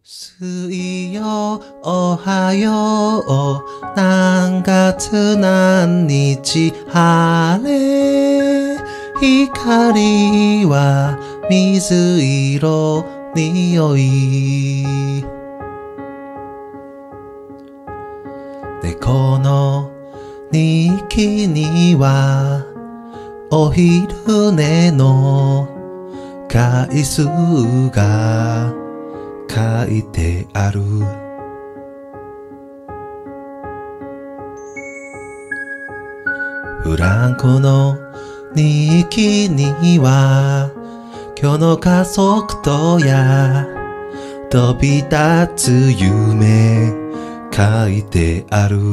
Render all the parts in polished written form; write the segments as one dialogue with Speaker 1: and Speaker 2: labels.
Speaker 1: 水曜おはよう何月何日晴れ光は水色匂い猫の日記にはお昼寝の回数が書いてある。フランクの日記には今日の家族とや飛び立つ夢書いてある。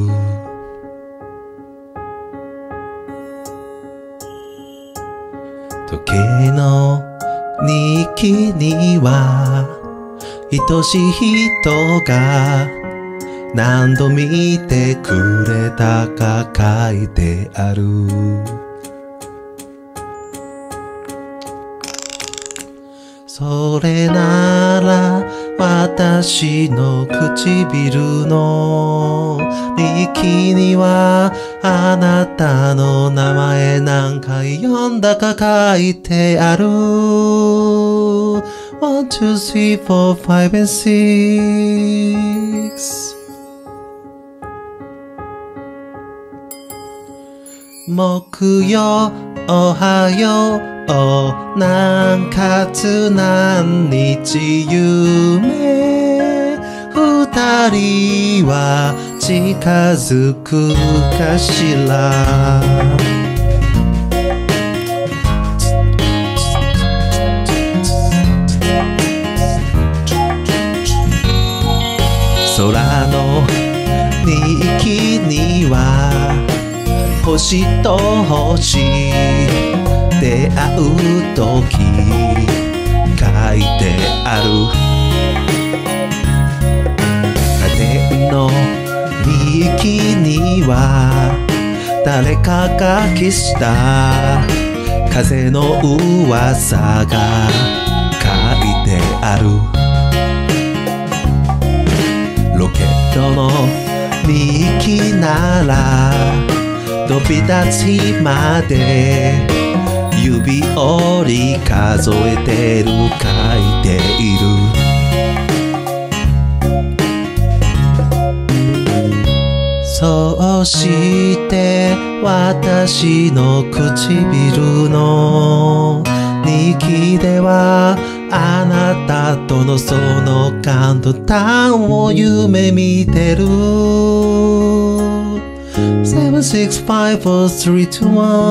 Speaker 1: 時計の日記には愛しい人が何度見てくれたか書いてある。それなら私の唇の日記にはあなたの名前何回読んだか書いてある。1, 2, 3, 4, 5, and 6木曜おはよう何月何日夢二人は近づくかしら。空の日記には星と星出会うとき書いてある。家電の日記には誰かが消した風の噂が書いてある。ロケットの日記なら飛び立つ日まで指折り数えてる書いている。そうして私の唇の日記ではあなたとのそのカウントダウンを夢見てる。7, 6, 5, 4, 3, 2,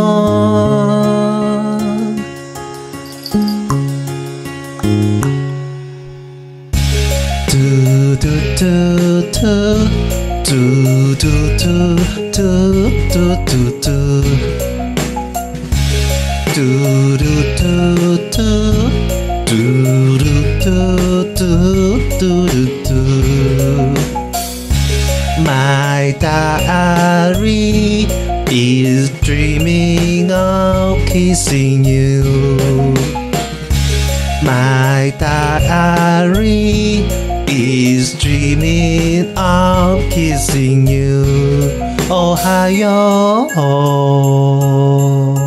Speaker 1: 1トゥトゥトゥトゥトゥトゥトゥトゥトゥトゥトゥトゥルトゥトゥトゥルトゥトゥトゥルトゥ My diary is dreaming of kissing you. My diary is dreaming of kissing you. おはよう